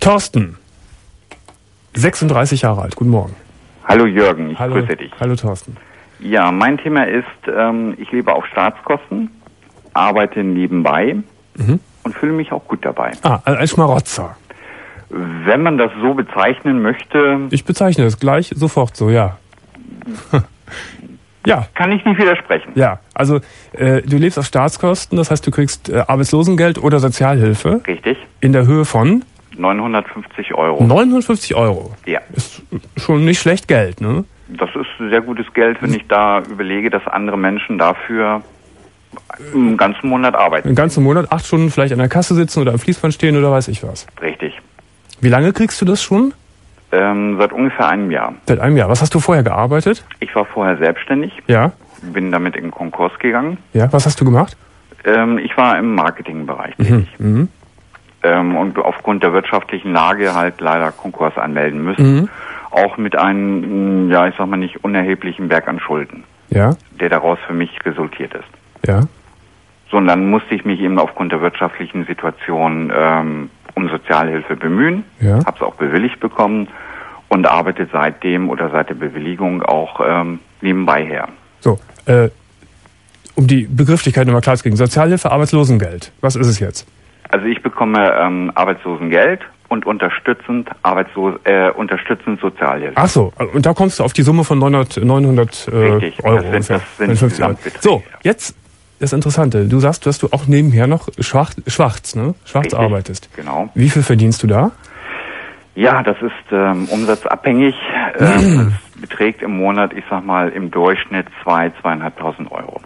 Thorsten, 36 Jahre alt, guten Morgen. Hallo Jürgen, ich grüße dich. Hallo Thorsten. Ja, mein Thema ist, ich lebe auf Staatskosten, arbeite nebenbei und fühle mich auch gut dabei. Ein Schmarotzer. Wenn man das so bezeichnen möchte... Ich bezeichne das gleich sofort so, ja. Ja. Kann ich nicht widersprechen. Ja, also du lebst auf Staatskosten, das heißt, du kriegst Arbeitslosengeld oder Sozialhilfe. Richtig. In der Höhe von? 950 Euro. 950 Euro? Ja. Ist schon nicht schlecht Geld, ne? Das ist sehr gutes Geld, wenn ich da überlege, dass andere Menschen dafür einen ganzen Monat arbeiten. Einen ganzen Monat, 8 Stunden vielleicht an der Kasse sitzen oder am Fließband stehen oder weiß ich was. Richtig. Wie lange kriegst du das schon? Seit ungefähr einem Jahr. Seit einem Jahr. Was hast du vorher gearbeitet? Ich war vorher selbstständig. Ja. Bin damit in Konkurs gegangen. Ja, was hast du gemacht? Ich war im Marketingbereich tätig. Und aufgrund der wirtschaftlichen Lage halt leider Konkurs anmelden müssen. Auch mit einem, ja, ich sag mal nicht unerheblichen Berg an Schulden. Ja. Der daraus für mich resultiert ist. Ja. So, und dann musste ich mich eben aufgrund der wirtschaftlichen Situation um Sozialhilfe bemühen. Ja. Hab's auch bewilligt bekommen und arbeite seitdem oder seit der Bewilligung auch nebenbei her. So, um die Begrifflichkeit nochmal klar zu kriegen. Sozialhilfe, Arbeitslosengeld. Was ist es jetzt? Also ich bekomme Arbeitslosengeld und unterstützend Sozialhilfe. Ach so, und da kommst du auf die Summe von 900 Richtig, Euro. das sind 50 so, jetzt das Interessante. Du sagst, dass du auch nebenher noch schwarz Richtig, arbeitest. Genau. Wie viel verdienst du da? Ja, das ist umsatzabhängig. Es beträgt im Monat, ich sag mal, im Durchschnitt 2.500 Euro.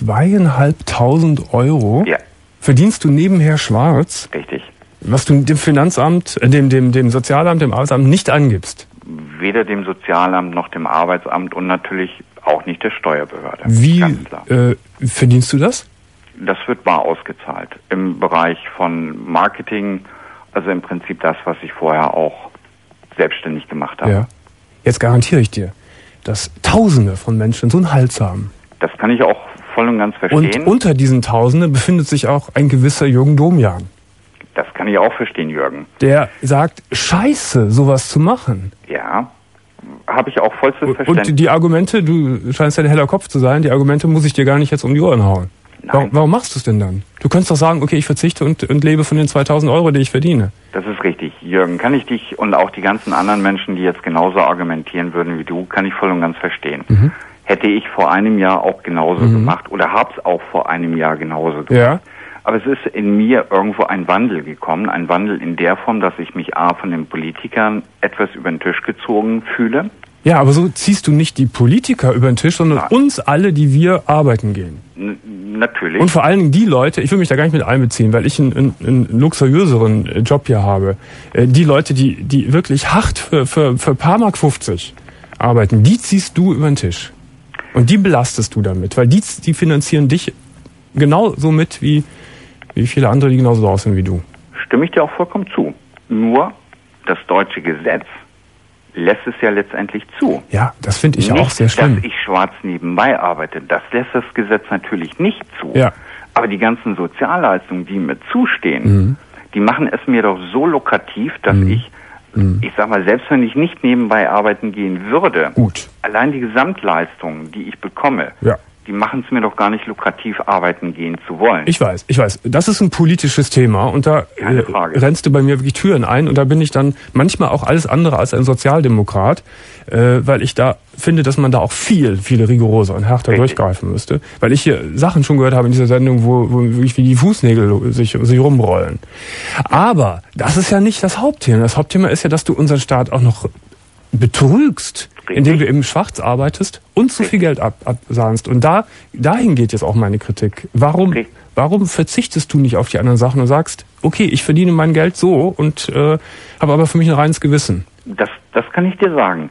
2.500 Euro? Ja. Verdienst du nebenher schwarz? Richtig. Was du dem Finanzamt, dem Sozialamt, dem Arbeitsamt nicht angibst? Weder dem Sozialamt noch dem Arbeitsamt und natürlich auch nicht der Steuerbehörde. Wie Ganz klar. Verdienst du das? Das wird bar ausgezahlt. Im Bereich von Marketing, also im Prinzip das, was ich vorher auch selbstständig gemacht habe. Ja. Jetzt garantiere ich dir, dass Tausende von Menschen so einen Hals haben. Das kann ich auch voll und ganz verstehen. Und unter diesen Tausenden befindet sich auch ein gewisser Jürgen Domian. Das kann ich auch verstehen, Jürgen. Der sagt, scheiße, sowas zu machen. Ja, habe ich auch vollstes Verständnis. Und die Argumente, du scheinst ja ein heller Kopf zu sein, die Argumente muss ich dir gar nicht jetzt um die Ohren hauen. Nein. Warum machst du es denn dann? Du könntest doch sagen, okay, ich verzichte und lebe von den 2.000 Euro, die ich verdiene. Das ist richtig. Jürgen, kann ich dich und auch die ganzen anderen Menschen, die jetzt genauso argumentieren würden wie du, kann ich voll und ganz verstehen. Hätte ich vor einem Jahr auch genauso gemacht oder hab's auch vor einem Jahr genauso gemacht. Ja. Aber es ist in mir irgendwo ein Wandel gekommen, ein Wandel in der Form, dass ich mich von den Politikern etwas über den Tisch gezogen fühle. Ja, aber so ziehst du nicht die Politiker über den Tisch, sondern uns alle, die wir arbeiten gehen. Natürlich. Und vor allen Dingen die Leute, ich will mich da gar nicht mit einbeziehen, weil ich einen luxuriöseren Job hier habe. Die Leute, die wirklich hart für paar Mark 50 arbeiten, die ziehst du über den Tisch. Und die belastest du damit, weil die finanzieren dich genauso mit wie viele andere, die genauso aussehen wie du. Stimme ich dir auch vollkommen zu. Nur das deutsche Gesetz lässt es ja letztendlich zu. Ja, das finde ich auch sehr schlimm. Dass ich schwarz nebenbei arbeite, das lässt das Gesetz natürlich nicht zu. Ja. Aber die ganzen Sozialleistungen, die mir zustehen, die machen es mir doch so lukrativ, dass ich sag mal, selbst wenn ich nicht nebenbei arbeiten gehen würde, allein die Gesamtleistungen, die ich bekomme, die machen es mir doch gar nicht lukrativ, arbeiten gehen zu wollen. Ich weiß. Das ist ein politisches Thema und da rennst du bei mir wirklich Türen ein und da bin ich dann manchmal auch alles andere als ein Sozialdemokrat, weil ich da finde, dass man da auch viel rigoroser und härter durchgreifen müsste. Weil ich hier Sachen schon gehört habe in dieser Sendung, wo wirklich wie die Fußnägel sich rumrollen. Aber das ist ja nicht das Hauptthema. Das Hauptthema ist ja, dass du unseren Staat auch noch betrügst, indem du eben schwarz arbeitest und zu viel Geld absahnst. Und dahin geht jetzt auch meine Kritik. Warum verzichtest du nicht auf die anderen Sachen und sagst, okay, ich verdiene mein Geld so und habe aber für mich ein reines Gewissen? Das kann ich dir sagen.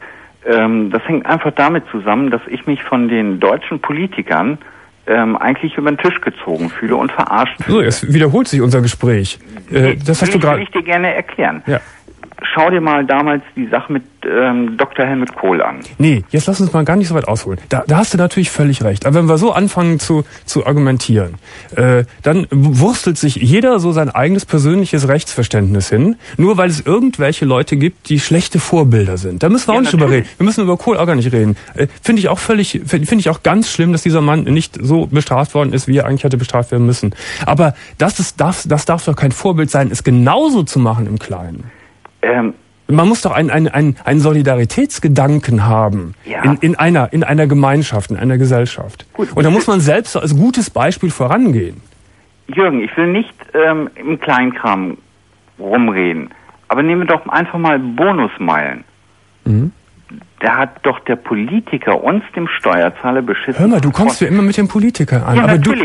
Das hängt einfach damit zusammen, dass ich mich von den deutschen Politikern eigentlich über den Tisch gezogen fühle und verarscht fühle. So, jetzt wiederholt sich unser Gespräch. Das hast du gerade. Will ich dir gerne erklären. Ja. schau dir mal damals die Sache mit Dr. Helmut Kohl an. Nee, jetzt lass uns mal gar nicht so weit ausholen. Da hast du natürlich völlig recht. Aber wenn wir so anfangen zu argumentieren, dann wurstelt sich jeder so sein eigenes persönliches Rechtsverständnis hin, nur weil es irgendwelche Leute gibt, die schlechte Vorbilder sind. Da müssen wir auch nicht drüber reden. Wir müssen über Kohl auch gar nicht reden. Finde ich auch ganz schlimm, dass dieser Mann nicht so bestraft worden ist, wie er eigentlich hätte bestraft werden müssen. Aber das darf doch kein Vorbild sein, es genauso zu machen im Kleinen. Man muss doch einen Solidaritätsgedanken haben, ja, in einer Gemeinschaft, in einer Gesellschaft. Gut, und da muss man selbst als gutes Beispiel vorangehen. Jürgen, ich will nicht im Kleinkram rumreden, aber nehmen wir doch einfach mal Bonusmeilen. Mhm. Da hat doch der Politiker uns, dem Steuerzahler, beschissen. Hör mal, du kommst ja immer mit dem Politiker an. Ja, aber natürlich.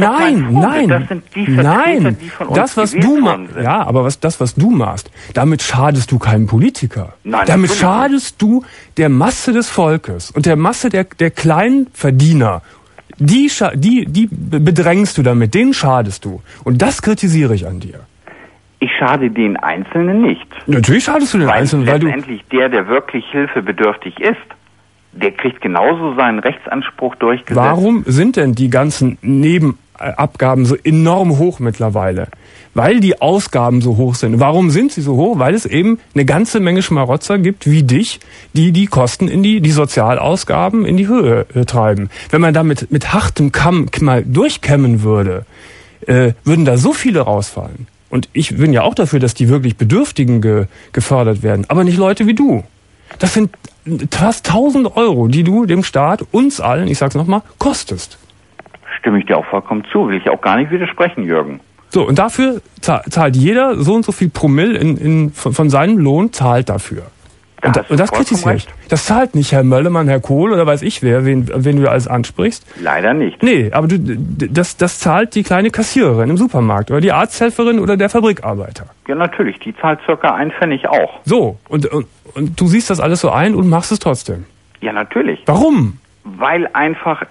Nein. Das sind die Vertreter, die von uns das, was du machst, ja, aber was du machst, damit schadest du keinem Politiker. Nein, damit schadest du der Masse des Volkes und der Masse der kleinen Verdiener. Die bedrängst du damit, denen schadest du. Und das kritisiere ich an dir. Ich schade den Einzelnen nicht. Natürlich schadest du den Einzelnen, weil letztendlich der wirklich hilfebedürftig ist, der kriegt genauso seinen Rechtsanspruch durchgesetzt. Warum sind denn die ganzen Nebenabgaben so enorm hoch mittlerweile? Weil die Ausgaben so hoch sind. Warum sind sie so hoch? Weil es eben eine ganze Menge Schmarotzer gibt, wie dich, die Kosten die Sozialausgaben in die Höhe treiben. Wenn man da mit hartem Kamm mal durchkämmen würde, würden da so viele rausfallen. Und ich bin ja auch dafür, dass die wirklich Bedürftigen gefördert werden. Aber nicht Leute wie du. Das sind fast 1.000 Euro, die du dem Staat, uns allen, ich sag's nochmal, kostest. Stimme ich dir auch vollkommen zu. Will ich auch gar nicht widersprechen, Jürgen. So, und dafür zahlt jeder so und so viel Promille von seinem Lohn, zahlt dafür. Und das kritisiere ich. Das zahlt nicht Herr Möllemann, Herr Kohl oder weiß ich wer, wen du alles ansprichst. Leider nicht. Nee, aber das zahlt die kleine Kassiererin im Supermarkt oder die Arzthelferin oder der Fabrikarbeiter. Ja, natürlich. Die zahlt circa 1 Pfennig auch. So, und du siehst das alles so ein und machst es trotzdem. Ja, natürlich. Warum? Weil einfach,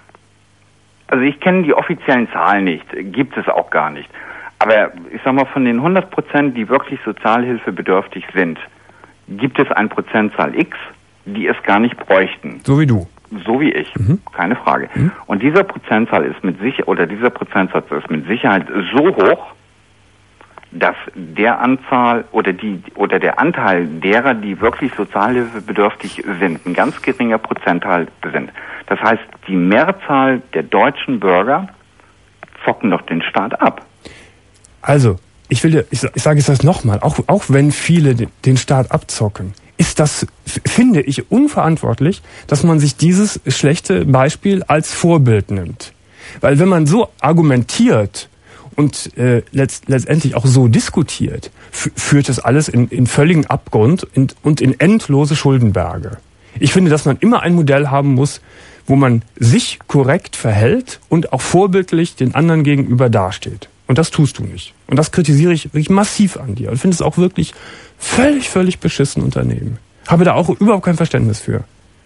also ich kenne die offiziellen Zahlen nicht, gibt es auch gar nicht. Aber ich sag mal, von den 100%, die wirklich sozialhilfebedürftig sind, gibt es eine Prozentzahl X, die es gar nicht bräuchten. So wie du. So wie ich, keine Frage. Mhm. Und dieser Prozentsatz ist mit Sicherheit so hoch, dass der Anzahl oder der Anteil derer, die wirklich sozialhilfebedürftig sind, ein ganz geringer Prozentteil sind. Das heißt, die Mehrzahl der deutschen Bürger zocken doch den Staat ab. Also, ich sage jetzt das nochmal, auch wenn viele den Staat abzocken, ist das, finde ich, unverantwortlich, dass man sich dieses schlechte Beispiel als Vorbild nimmt. Weil wenn man so argumentiert und letztendlich auch so diskutiert, führt das alles in völligen Abgrund und in endlose Schuldenberge. Ich finde, dass man immer ein Modell haben muss, wo man sich korrekt verhält und auch vorbildlich den anderen gegenüber dasteht. Und das tust du nicht. Und das kritisiere ich wirklich massiv an dir. Und finde es auch wirklich völlig beschissen Unternehmen. Habe da auch überhaupt kein Verständnis für.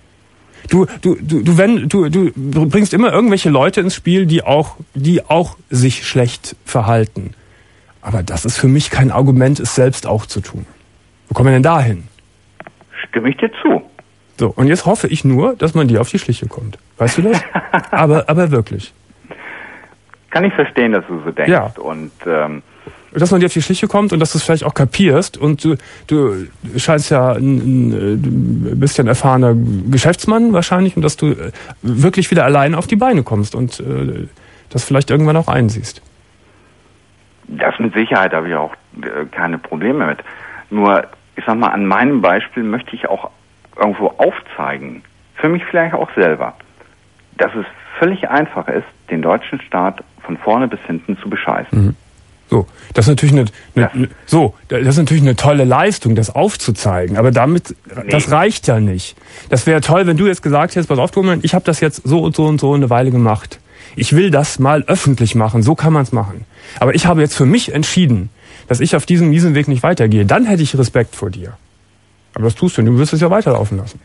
Du bringst immer irgendwelche Leute ins Spiel, die auch sich schlecht verhalten. Aber das ist für mich kein Argument, es selbst auch zu tun. Wo kommen wir denn da hin? Stimme ich dir zu. So, und jetzt hoffe ich nur, dass man dir auf die Schliche kommt. Weißt du das? aber wirklich. Kann ich verstehen, dass du so denkst. Ja. Und dass man dir auf die Schliche kommt und dass du es vielleicht auch kapierst. Und du scheinst ja ein bisschen erfahrener Geschäftsmann wahrscheinlich und dass du wirklich wieder alleine auf die Beine kommst und das vielleicht irgendwann auch einsiehst. Das mit Sicherheit habe ich auch keine Probleme mit. Nur, ich sag mal, an meinem Beispiel möchte ich auch irgendwo aufzeigen, für mich vielleicht auch selber, dass es völlig einfach ist, den deutschen Staat von vorne bis hinten zu bescheißen. Mhm. So, das ist natürlich eine tolle Leistung, das aufzuzeigen, aber das reicht ja nicht. Das wäre toll, wenn du jetzt gesagt hättest, pass auf, Thomas, ich habe das jetzt so und so eine Weile gemacht. Ich will das mal öffentlich machen, so kann man es machen. Aber ich habe jetzt für mich entschieden, dass ich auf diesem miesen Weg nicht weitergehe. Dann hätte ich Respekt vor dir. Aber das tust du nicht, du wirst es ja weiterlaufen lassen.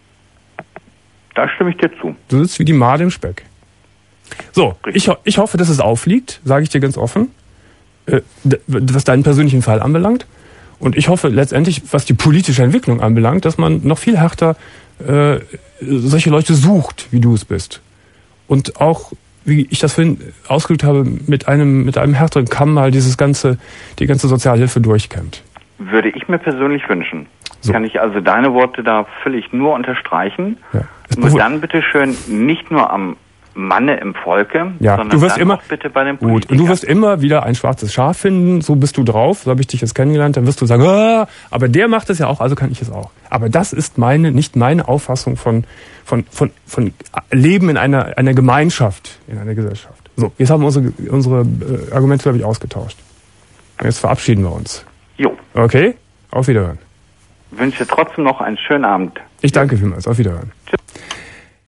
Da stimme ich dir zu. Du sitzt wie die Made im Speck. So, ich hoffe, dass es aufliegt, sage ich dir ganz offen, was deinen persönlichen Fall anbelangt. Und ich hoffe letztendlich, was die politische Entwicklung anbelangt, dass man noch viel härter solche Leute sucht, wie du es bist. Und auch, wie ich das vorhin ausgedrückt habe, mit einem härteren Kamm mal die ganze Sozialhilfe durchkämmt. Würde ich mir persönlich wünschen. So. Kann ich also deine Worte da völlig nur unterstreichen. Ja. Nur dann bitteschön nicht nur am Manne im Volke, sondern du wirst dann immer, auch bitte bei den Politikern. Gut. Und du wirst immer wieder ein schwarzes Schaf finden, so bist du drauf, so habe ich dich jetzt kennengelernt, dann wirst du sagen, aber der macht es ja auch, also kann ich es auch. Aber das ist nicht meine Auffassung von Leben in einer Gemeinschaft, in einer Gesellschaft. So, jetzt haben wir unsere Argumente, glaube ich, ausgetauscht. Und jetzt verabschieden wir uns. Jo. Okay, auf Wiederhören. Wünsche trotzdem noch einen schönen Abend. Ich danke vielmals, auf Wiederhören. Tschüss.